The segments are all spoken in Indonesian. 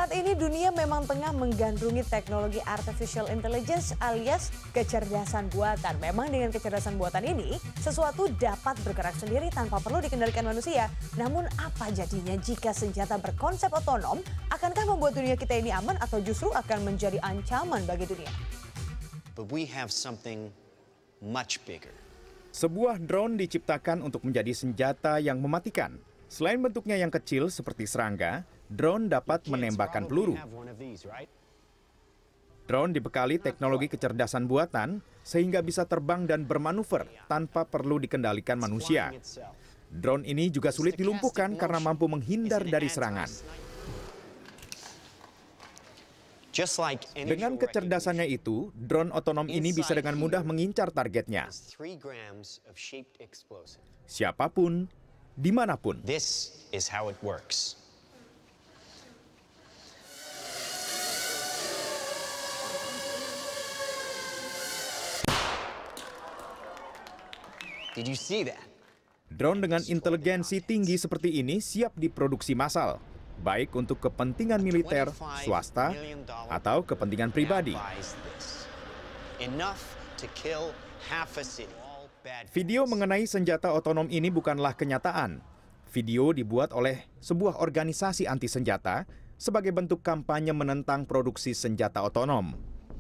Saat ini dunia memang tengah menggandrungi teknologi artificial intelligence alias kecerdasan buatan. Memang dengan kecerdasan buatan ini, sesuatu dapat bergerak sendiri tanpa perlu dikendalikan manusia. Namun apa jadinya jika senjata berkonsep otonom? Akankah membuat dunia kita ini aman atau justru akan menjadi ancaman bagi dunia? But we have something much bigger. Sebuah drone diciptakan untuk menjadi senjata yang mematikan. Selain bentuknya yang kecil seperti serangga, drone dapat menembakkan peluru. Drone dibekali teknologi kecerdasan buatan sehingga bisa terbang dan bermanuver tanpa perlu dikendalikan manusia. Drone ini juga sulit dilumpuhkan karena mampu menghindar dari serangan. Dengan kecerdasannya itu, drone otonom ini bisa dengan mudah mengincar targetnya. Siapapun, dimanapun. This is how it works. Did you see that? Drone dengan inteligensi tinggi seperti ini siap diproduksi massal, baik untuk kepentingan militer, swasta, atau kepentingan pribadi. Video mengenai senjata otonom ini bukanlah kenyataan. Video dibuat oleh sebuah organisasi anti senjata sebagai bentuk kampanye menentang produksi senjata otonom.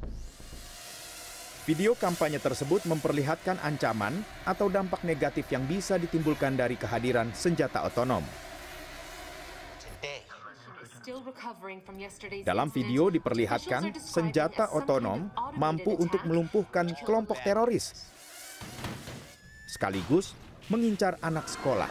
Video kampanye tersebut memperlihatkan ancaman atau dampak negatif yang bisa ditimbulkan dari kehadiran senjata otonom. Dalam video diperlihatkan senjata otonom mampu untuk melumpuhkan kelompok teroris, sekaligus mengincar anak sekolah.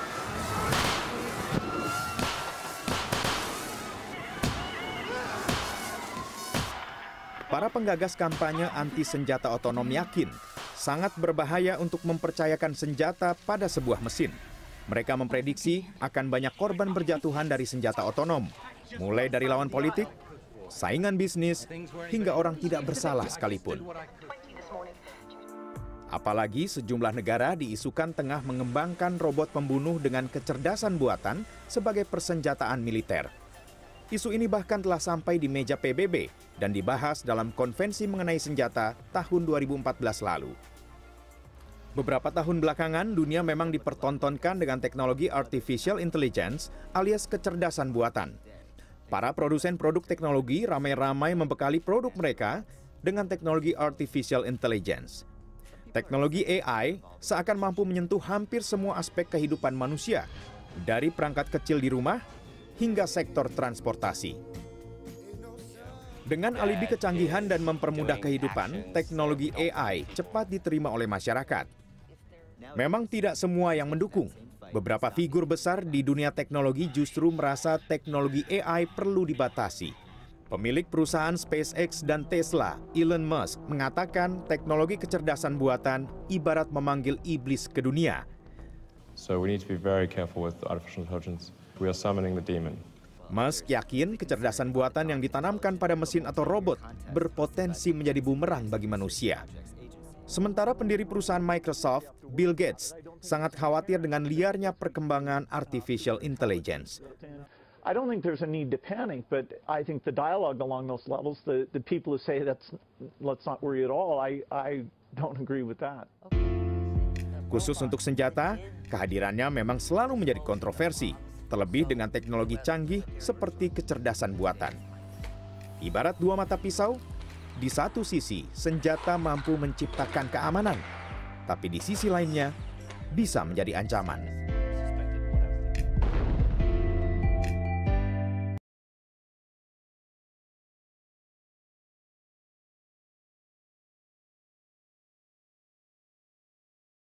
Para penggagas kampanye anti senjata otonom yakin sangat berbahaya untuk mempercayakan senjata pada sebuah mesin. Mereka memprediksi akan banyak korban berjatuhan dari senjata otonom, mulai dari lawan politik, saingan bisnis, hingga orang tidak bersalah sekalipun. Apalagi sejumlah negara diisukan tengah mengembangkan robot pembunuh dengan kecerdasan buatan sebagai persenjataan militer. Isu ini bahkan telah sampai di meja PBB dan dibahas dalam konvensi mengenai senjata tahun 2014 lalu. Beberapa tahun belakangan, dunia memang dipertontonkan dengan teknologi artificial intelligence alias kecerdasan buatan. Para produsen produk teknologi ramai-ramai membekali produk mereka dengan teknologi artificial intelligence. Teknologi AI seakan mampu menyentuh hampir semua aspek kehidupan manusia, dari perangkat kecil di rumah hingga sektor transportasi. Dengan alibi kecanggihan dan mempermudah kehidupan, teknologi AI cepat diterima oleh masyarakat. Memang tidak semua yang mendukung. Beberapa figur besar di dunia teknologi justru merasa teknologi AI perlu dibatasi. Pemilik perusahaan SpaceX dan Tesla, Elon Musk, mengatakan teknologi kecerdasan buatan ibarat memanggil iblis ke dunia. So we need to be very careful with artificial intelligence. We are summoning the demon. Musk yakin kecerdasan buatan yang ditanamkan pada mesin atau robot berpotensi menjadi bumerang bagi manusia. Sementara pendiri perusahaan Microsoft, Bill Gates, sangat khawatir dengan liarnya perkembangan artificial intelligence. I don't think there's a need to panic, but I think the dialogue along those levels, the people who say let's not worry at all, I don't agree with that. Khusus untuk senjata, kehadirannya memang selalu menjadi kontroversi, terlebih dengan teknologi canggih seperti kecerdasan buatan. Ibarat dua mata pisau, di satu sisi senjata mampu menciptakan keamanan, tapi di sisi lainnya bisa menjadi ancaman.